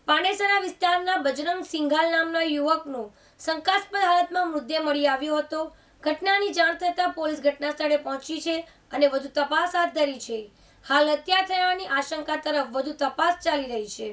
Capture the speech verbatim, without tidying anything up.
પાંડેસરા વિસ્તારના બજરંગ સિંઘાલ નામના યુવકનો શંકાસ્પદ હાલતમાં મૃતદેહ મળી આવ્યો હતો। ઘટનાની જાણ થતાં પોલીસ ઘટના સ્થળે પહોંચી છે અને વધુ તપાસ હાથ ધરી છે। હાલ હત્યા થયાની આશંકા તરફ વધુ તપાસ ચાલી રહી છે।